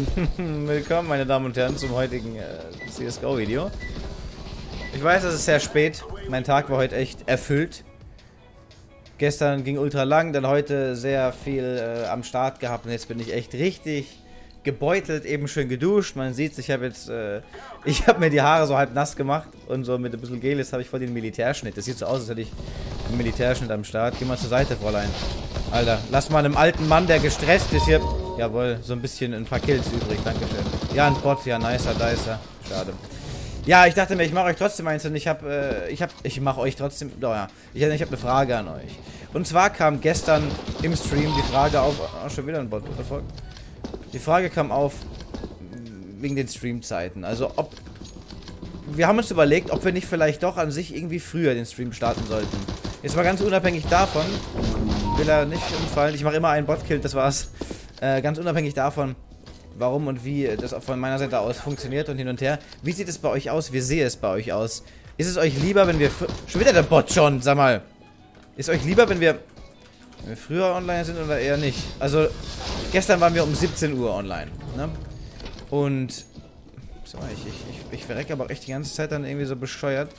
Willkommen, meine Damen und Herren, zum heutigen CSGO-Video. Ich weiß, es ist sehr spät. Mein Tag war heute echt erfüllt. Gestern ging ultra lang, dann heute sehr viel am Start gehabt und jetzt bin ich echt richtig gebeutelt, eben schön geduscht. Man sieht, ich habe jetzt, ich habe mir die Haare so halb nass gemacht und so mit ein bisschen Gel, jetzt habe ich voll den Militärschnitt. Das sieht so aus, als hätte ich einen Militärschnitt am Start. Geh mal zur Seite, Fräulein. Alter, lass mal einem alten Mann, der gestresst ist hier. Jawohl, so ein bisschen ein paar Kills übrig, dankeschön. Ja, ein Bot, ja, nicer, dicer. Schade. Ja, ich dachte mir, ich mache euch trotzdem eins und ich mache euch trotzdem, oh ja, ich habe eine Frage an euch. Und zwar kam gestern im Stream die Frage auf, oh, schon wieder ein Bot, what the fuck? Die Frage kam auf, wegen den Streamzeiten, also ob, wir haben uns überlegt, ob wir nicht vielleicht doch an sich irgendwie früher den Stream starten sollten. Jetzt mal ganz unabhängig davon, will er nicht umfallen, ich mache immer einen Bot-Kill, das war's. Ganz unabhängig davon, warum und wie das von meiner Seite aus funktioniert und hin und her. Wie sieht es bei euch aus? Wie sehe es bei euch aus? Ist es euch lieber, wenn wir... Schon wieder der Bot schon, sag mal. Ist es euch lieber, wenn wir früher online sind oder eher nicht? Also, gestern waren wir um 17 Uhr online, ne? Und... Sag mal, ich verrecke aber auch echt die ganze Zeit dann irgendwie so bescheuert.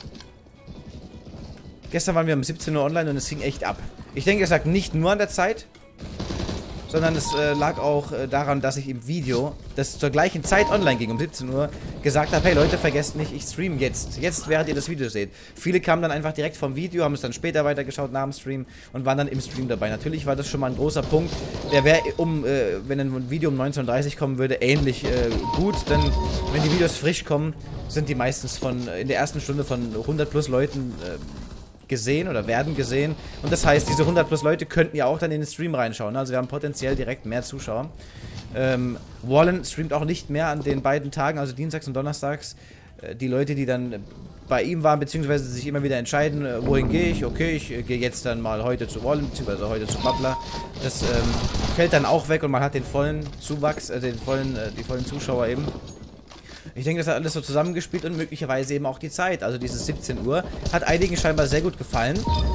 Gestern waren wir um 17 Uhr online und es ging echt ab. Ich denke, es lag nicht nur an der Zeit, sondern es lag auch daran, dass ich im Video, das zur gleichen Zeit online ging, um 17 Uhr, gesagt habe, hey Leute, vergesst nicht, ich streame jetzt, während ihr das Video seht. Viele kamen dann einfach direkt vom Video, haben es dann später weitergeschaut nach dem Stream und waren dann im Stream dabei. Natürlich war das schon mal ein großer Punkt, der wäre, wenn ein Video um 19:30 Uhr kommen würde, ähnlich gut, denn wenn die Videos frisch kommen, sind die meistens in der ersten Stunde von 100 plus Leuten gesehen oder werden gesehen. Und das heißt, diese 100 plus Leute könnten ja auch dann in den Stream reinschauen. Also wir haben potenziell direkt mehr Zuschauer. Wallen streamt auch nicht mehr an den beiden Tagen, also dienstags und donnerstags. Die Leute, die dann bei ihm waren, beziehungsweise sich immer wieder entscheiden, wohin gehe ich. Okay, ich gehe jetzt dann mal heute zu Wallen, beziehungsweise heute zu Bubbler. Das fällt dann auch weg und man hat den vollen Zuwachs, die vollen Zuschauer eben. Ich denke, das hat alles so zusammengespielt und möglicherweise eben auch die Zeit. Also dieses 17 Uhr hat einigen scheinbar sehr gut gefallen.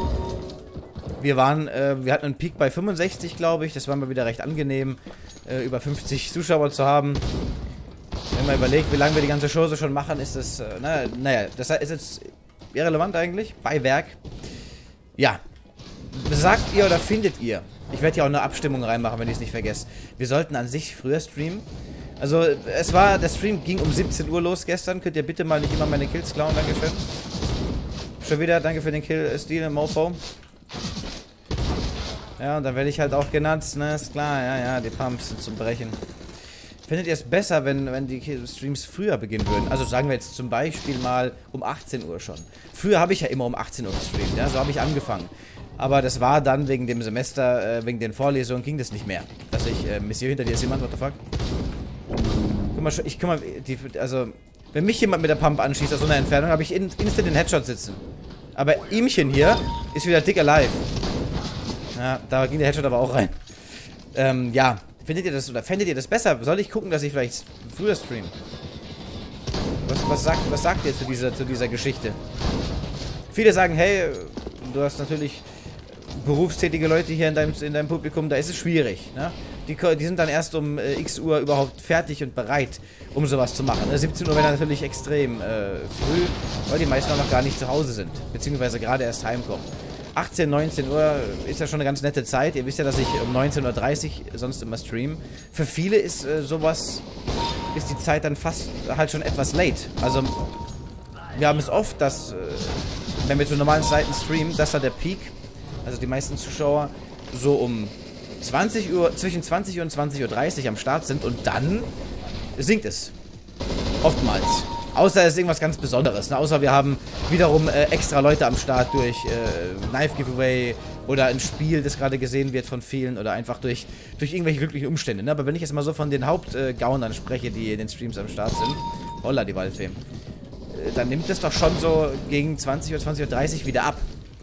Wir hatten einen Peak bei 65, glaube ich. Das war mal wieder recht angenehm, über 50 Zuschauer zu haben. Wenn man überlegt, wie lange wir die ganze Show so schon machen, ist das, naja, das ist jetzt irrelevant eigentlich. Beiwerk. Ja. Sagt ihr oder findet ihr? Ich werde hier auch eine Abstimmung reinmachen, wenn ich es nicht vergesse. Wir sollten an sich früher streamen. Also, der Stream ging um 17 Uhr los gestern. Könnt ihr bitte mal nicht immer meine Kills klauen? Dankeschön. Schon wieder, danke für den Kill, Stil, Mofo. Ja, und dann werde ich halt auch genannt, ne, ist klar, ja, die Pumps sind zum Brechen. Findet ihr es besser, wenn die Streams früher beginnen würden? Also sagen wir jetzt zum Beispiel mal um 18 Uhr schon. Früher habe ich ja immer um 18 Uhr gestreamt, ja, so habe ich angefangen. Aber das war dann wegen dem Semester, wegen den Vorlesungen ging das nicht mehr. Dass ich, Monsieur, hinter dir ist jemand, what the fuck? Guck mal, also, wenn mich jemand mit der Pump anschießt aus so einer Entfernung, habe ich instant den Headshot sitzen. Aber ihmchen hier ist wieder dick alive. Ja, da ging der Headshot aber auch rein. Ja, findet ihr das, oder fändet ihr das besser? Soll ich gucken, dass ich vielleicht früher streame? Was sagt ihr zu dieser Geschichte? Viele sagen, hey, du hast natürlich berufstätige Leute hier in deinem Publikum, da ist es schwierig, ne? Die sind dann erst um x Uhr überhaupt fertig und bereit, um sowas zu machen. 17 Uhr wäre natürlich extrem früh, weil die meisten auch noch gar nicht zu Hause sind, beziehungsweise gerade erst heimkommen. 18, 19 Uhr ist ja schon eine ganz nette Zeit. Ihr wisst ja, dass ich um 19:30 Uhr sonst immer stream. Für viele ist ist die Zeit dann fast halt schon etwas late. Also, wir haben es oft, dass, wenn wir zu normalen Zeiten streamen, dass da der Peak, also die meisten Zuschauer, so um 20 Uhr, zwischen 20 Uhr und 20:30 Uhr am Start sind und dann sinkt es. Oftmals. Außer es ist irgendwas ganz Besonderes. Ne? Außer wir haben wiederum extra Leute am Start durch Knife Giveaway oder ein Spiel, das gerade gesehen wird von vielen oder einfach durch irgendwelche glücklichen Umstände. Ne? Aber wenn ich jetzt mal so von den Hauptgaunern spreche, die in den Streams am Start sind, holla die Waldfee, dann nimmt es doch schon so gegen 20 Uhr, 20:30 Uhr wieder ab.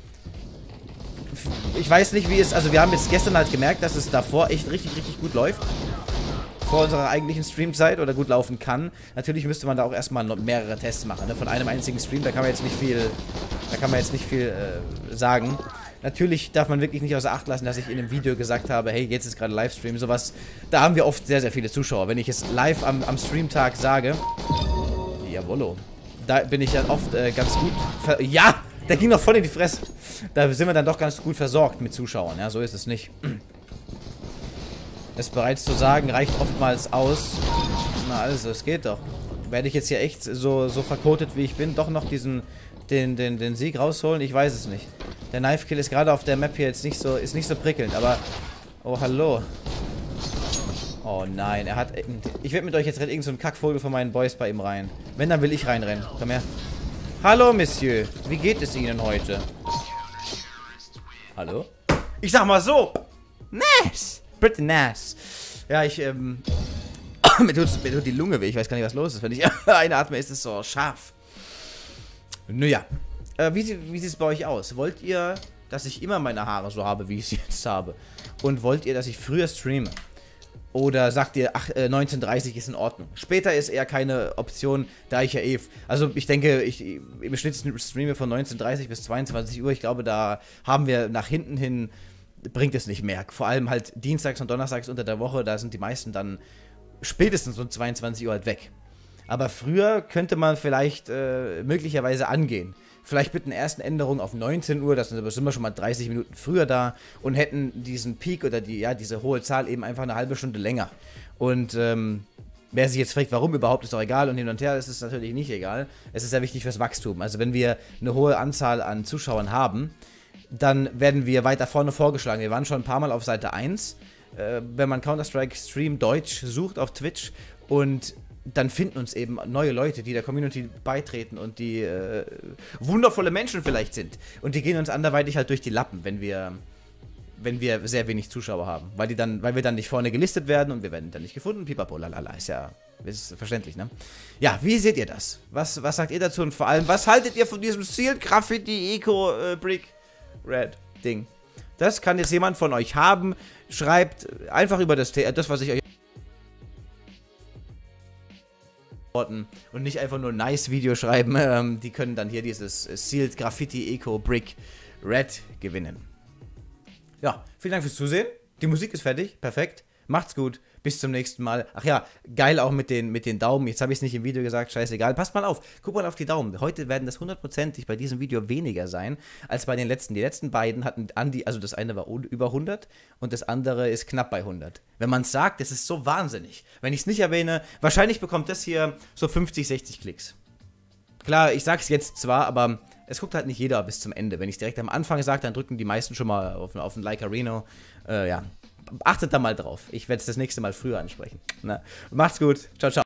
Ich weiß nicht, wie es... Also wir haben jetzt gestern halt gemerkt, dass es davor echt richtig, richtig gut läuft. Vor unserer eigentlichen Streamzeit oder gut laufen kann. Natürlich müsste man da auch erstmal noch mehrere Tests machen. Ne? Von einem einzigen Stream, da kann man jetzt nicht viel sagen. Natürlich darf man wirklich nicht außer Acht lassen, dass ich in einem Video gesagt habe, hey, jetzt ist gerade Livestream, sowas. Da haben wir oft sehr, sehr viele Zuschauer. Wenn ich es live am Streamtag sage, jawollo, da bin ich dann oft ganz gut, ja, der ging noch voll in die Fresse. Da sind wir dann doch ganz gut versorgt mit Zuschauern, ja, so ist es nicht. Es bereits zu sagen, reicht oftmals aus. Na also, es geht doch. Werde ich jetzt hier echt so verkotet, wie ich bin, doch noch den Sieg rausholen? Ich weiß es nicht. Der Knife-Kill ist gerade auf der Map hier jetzt nicht so prickelnd, aber... Oh, hallo. Oh nein, er hat... Ich werde mit euch jetzt irgend so einen Kackvogel von meinen Boys bei ihm rein. Wenn, dann will ich reinrennen. Komm her. Hallo, Monsieur. Wie geht es Ihnen heute? Hallo? Ich sag mal so. Nice. Pretty nice. Ja, mir tut die Lunge weh. Ich weiß gar nicht, was los ist. Wenn ich einatme, ist es so scharf. Naja. Wie sieht es bei euch aus? Wollt ihr, dass ich immer meine Haare so habe, wie ich sie jetzt habe? Und wollt ihr, dass ich früher streame? Oder sagt ihr, ach, 19:30 ist in Ordnung? Später ist eher keine Option, da ich ja also ich denke, im Schnitt streame von 19:30 bis 22 Uhr. Ich glaube, da haben wir nach hinten hin, bringt es nicht mehr. Vor allem halt dienstags und donnerstags unter der Woche, da sind die meisten dann spätestens um 22 Uhr halt weg. Aber früher könnte man vielleicht möglicherweise angehen. Vielleicht mit einer ersten Änderung auf 19 Uhr, das sind wir schon mal 30 Minuten früher da und hätten diesen Peak oder diese hohe Zahl eben einfach eine halbe Stunde länger. Und wer sich jetzt fragt, warum überhaupt, ist doch egal und hin und her, ist es natürlich nicht egal. Es ist sehr wichtig fürs Wachstum. Also wenn wir eine hohe Anzahl an Zuschauern haben, dann werden wir weiter vorne vorgeschlagen. Wir waren schon ein paar Mal auf Seite 1, wenn man Counter-Strike Stream Deutsch sucht auf Twitch und dann finden uns eben neue Leute, die der Community beitreten und die wundervolle Menschen vielleicht sind. Und die gehen uns anderweitig halt durch die Lappen, wenn wir sehr wenig Zuschauer haben. Weil wir dann nicht vorne gelistet werden und wir werden dann nicht gefunden. Pipapo, lalala, ist verständlich, ne? Ja, wie seht ihr das? Was sagt ihr dazu und vor allem, was haltet ihr von diesem Sealed Graffiti Eco Brick Red Ding? Das kann jetzt jemand von euch haben. Schreibt einfach über das, was ich euch und nicht einfach nur ein nice Video schreiben. Die können dann hier dieses Sealed Graffiti Eco Brick Red gewinnen. Ja, vielen Dank fürs Zusehen. Die Musik ist fertig. Perfekt. Macht's gut. Bis zum nächsten Mal. Ach ja, geil auch mit den Daumen. Jetzt habe ich es nicht im Video gesagt. Scheißegal. Passt mal auf. Guck mal auf die Daumen. Heute werden das 100%ig bei diesem Video weniger sein als bei den letzten. Die letzten beiden hatten also das eine war über 100 und das andere ist knapp bei 100. Wenn man es sagt, das ist so wahnsinnig. Wenn ich es nicht erwähne, wahrscheinlich bekommt das hier so 50, 60 Klicks. Klar, ich sag's jetzt zwar, aber es guckt halt nicht jeder bis zum Ende. Wenn ich es direkt am Anfang sage, dann drücken die meisten schon mal auf ein Like Areno. Ja, achtet da mal drauf. Ich werde es das nächste Mal früher ansprechen. Na, macht's gut. Ciao, ciao.